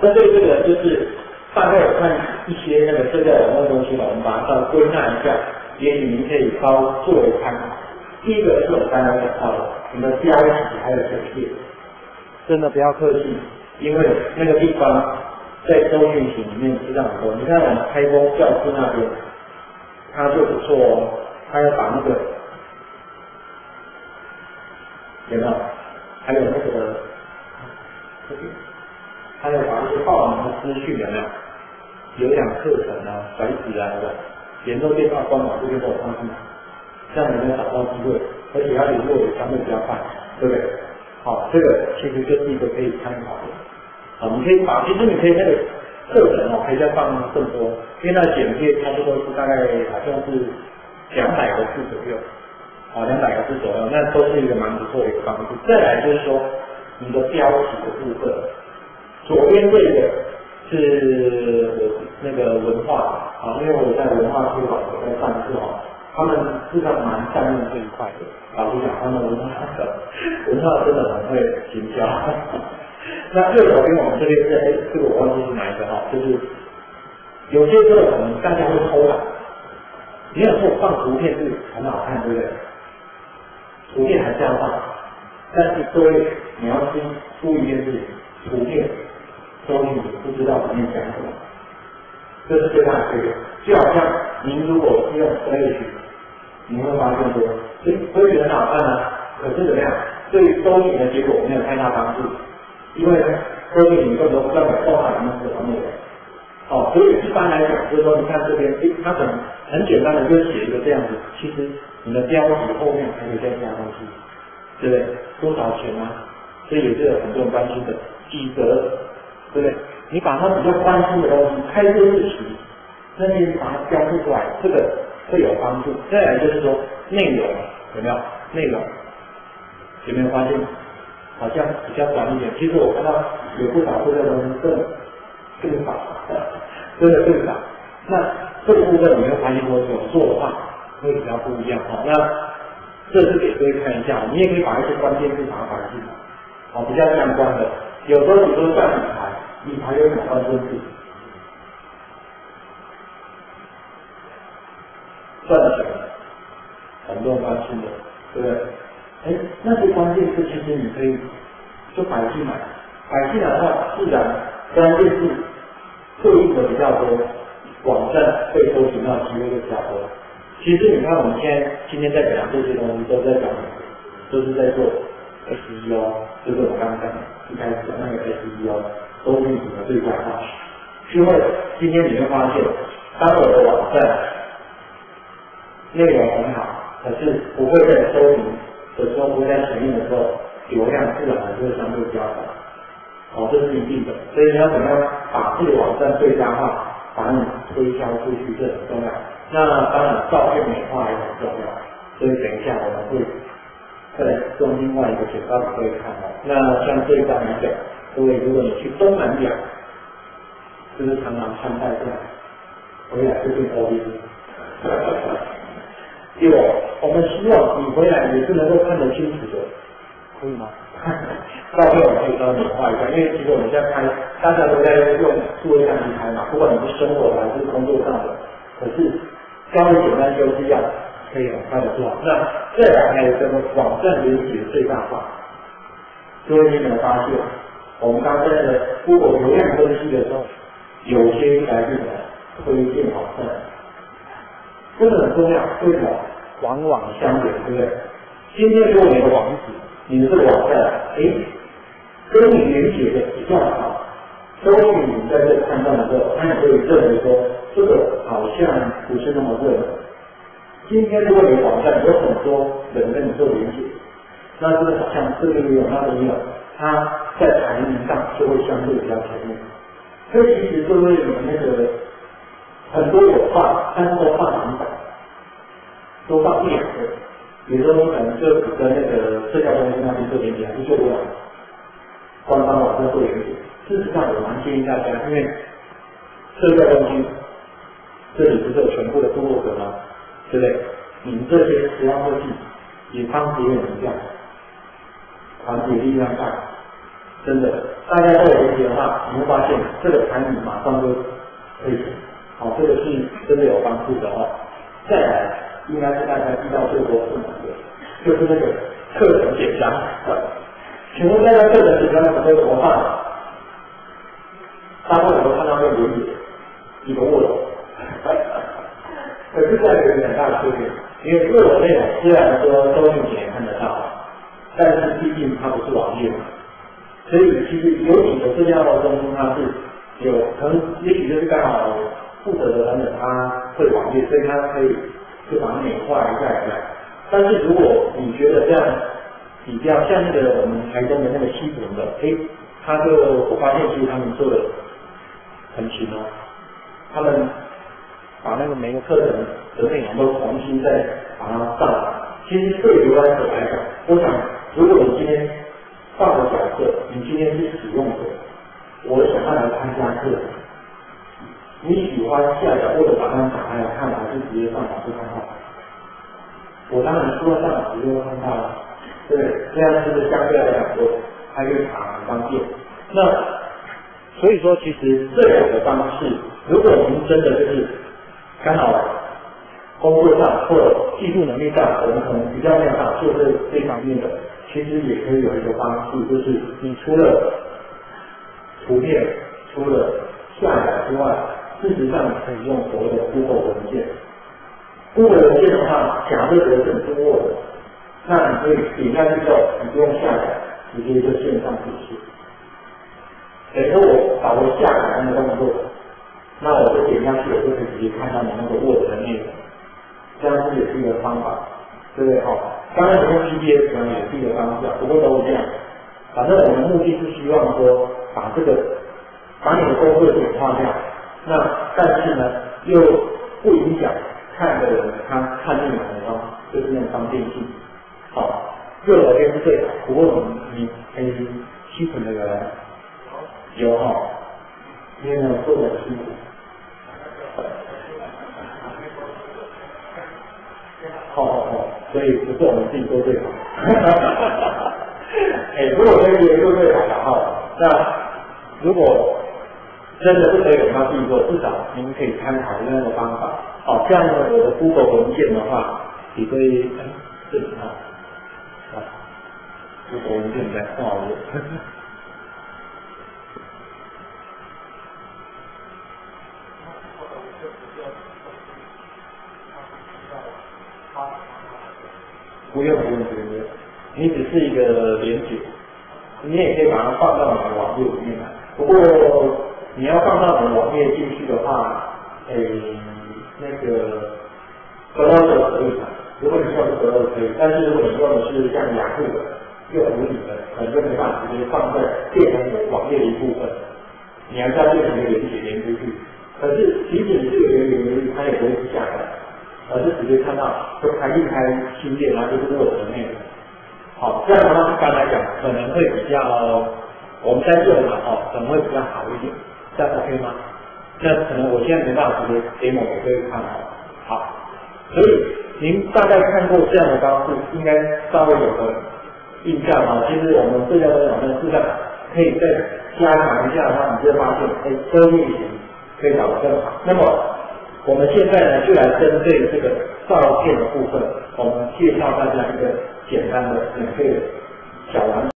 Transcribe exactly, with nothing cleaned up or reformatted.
针对这个就是大概有看一些那个社交网络的东西吧，我们把它稍微归纳一下，也许您可以稍作为参考。第一个是我刚刚讲到的，你的标题还有简介，真的不要客气，因为那个地方在搜讯型里面是这样多。你看我们开工教室那边，他就不错哦，他要把那个有没有？还有那个，他要把一些报名的资讯有没有？有氧课程啊、甩子啊的，联络电话官网这边都有放进来。这样能够找到机会，而且它联络也相对比较快，对不对？好，这个其实就是一个可以参考的。好，你可以把，其实你可以那个课程哦，可以再放更多，因为那简介差不多是大概好像是两百个字左右，啊，两百个字左右，那都是一个蛮不错的一个方式。再来就是说你的标题的部分，左边这个是我那个文化啊，因为我在文化推广我在上课哦。他们事实上蛮善用这一块的，老实讲，他们文化的文化真的很会行销。那右手边我们这边是，哎，这个我忘记是哪一个哈，就是有些时候可能大家会偷懒，你有时候放图片是很好看，对不对？图片还是要放，但是各位你要注注意一件事情，图片搜寻你不知道里面讲什么，这是最大的缺点。就好像您如果是用 Flash。你会发现说，哎，会觉得很好看啊，可是怎么样？对于搜寻的结果没有太大帮助，因为搜寻你更多不知道你报它里面是什么内容。哦，所以一般来讲，就是说，你看这边，哎，它可能很简单的就写一个这样子，其实你的标题后面还可以再加东西，对不对？多少钱啊？所以也是有很多人关心的，几折，对不对？你把它比较关心的东西，开日日期，那你把它标出来，这个。会有帮助。再来就是说内容有没有？内容有没有发现好像比较短一点？其实我看到有不少这个东西更更少，真的更少。那这个部分你会发现说有做的话会比较不一样哈。那这是给各位看一下，你也可以把一些关键字把它摆进来，好，比较相关的。有时候你说算理财，理财有什么关键字？赚钱，很多人关心的，对不对？哎，那些关键字其实你可以就摆进来，摆进来的话，自然关键字对应的比较多，网站被搜寻到机会就比较多。其实你看我们现在今天在讲这些东西，都在讲，都是在做 S E O， 就是我刚刚讲一开始那个 S E O 搜寻引擎的最佳化。因为今天你会发现，当我的网站内容很好，可是不会在搜寻的时候，不会在前面的时候，流量自然还是会相对比较少。哦，这是一定的。所以你要怎么样把这个网站最佳化，把你推销出去，这很重要。那当然，照片美化也很重要。所以等一下我们会再来用另外一个简报给各位看哦。那像这一张来讲，各位如果你去东南亚，就是常常参拜过来，回来就变 O B。第二，我们希望你回来也是能够看得清楚的，可以吗？照片我们可以稍微美化一下，因为其实我们现在拍，大家都在用数位相机拍嘛，不管你是生活的还是工作上的，可是稍微简单就是要可以很快的做好。那再来还有这个网站连接最大化，各位你有没有发现，我们刚才的Google流量分析的时候，有些来自推荐网站。这个很重要，为什么？网网相连，对不对？今天如果你的网址，你的这个网站，哎，跟你连接的比较好，搜寻你在这看到的时候，那你可以认为说，这个好像不是那么对的。今天如果你的网站有很多人跟你做连接，那这个好像这个也有那个也有，它在排名上就会相对比较前面。所以其实各位你们那个。很多有放，但是都放两百，都放一两个。比如说你可能就跟那个社交中心那边做连接，还是做不了。官方网站做连接，事实上我蛮建议大家，因为社交中心这里不是有全部的部落格吗？对不对？你们这些实用科技也帮别人一样，团体力量大， 真的，大家都有连接的话，你会发现这个产品马上就可以，好、哦，这个是真的有帮助的哦。再来，应该是大家遇到最多困难的，就是那个课程简章。请问大家课程简章准备怎么办？大部分人都看到那个连结，一个 Word， 可是这样有很大的缺点，因为 Word 内容虽然说周年前看得到，但是毕竟它不是网页嘛。所以其实有几个这样的公司，它是有可能，也许就是刚好负责的人他会网页，所以他可以就把它美化一下一下。但是如果你觉得这样比较像那个我们台中的那个西屯的，哎，他就我发现其实他们做的很勤哦，他们把那个每个课程的内容都重新再把它上来。其实对游览者来讲，我想如果你今天换个角色，你今天是使用者，我想要来参加课程，你喜欢下载或者把它打开来看，还是直接上网去看看？我当然除了上网直接看到了，对，这样是不是相对来讲说它可以查很方便？那所以说，其实这两个方式，如果您真的就是刚好工作上或者技术能力上，我们可能比较没有办法做这这方面的。其实也可以有一个方式，就是你除了图片、除了下载之外，事实上可以用所谓的 Google 文件。Google 文件的话，假设得是 Word， 那你可以点下去之后，你不用下载，直接就线上提示。等于说我把我下载那个动作，那我就点下去，我就可以直接看到你那个 Word 的内容。这样子也是一个方法，对不对？好。当然，用 G P S 可能也是一个方向，不过都一样。反正我们目的是希望说，把这个把你的工作简化掉。那但是呢，又不影响看的人他看内容的方，就是那种方便性。好，右手边是最好。不过你你可以吸存那个油哈，因为呢做的很辛苦。好好好。所以不是我们自己做最好。哎，如果跟别人做最好的话，那如果真的不可以给他自己做，至少您可以参考那个方法。哦，这样呢，我的 Google 文件的话，你可以哎，这里啊，啊 ，Google 文件在不好意思。不用不用不用，你只是一个连结，你也可以把它放到你的网页里面来。不过你要放到你的网页进去的话，诶，那个得到的可以的，如果你用是得到的可以，但是如果你用的是像雅虎的、又无理的，可能就没办法直接放在变成你的网页的一部分，你还是要变成一个连结连出去。可是即使是有连结连出去，它也不会是下来。而是直接看到就开一开新页，然后就是 Word 的内容。好，这样的话一般来讲可能会比较，我们在做嘛，哦，可能会比较好一点，这样 OK 吗？那可能我现在没办法直接 demo 给各位看哦。好，所以您大概看过这样的方式，应该稍微有个印象啊。其实我们这样的网站事实上可以再加强一下的话，你就会发现，哎，这个运行可以搞得更好。那么我们现在呢，就来针对这个照片的部分，我们介绍大家一个简单的免费的小玩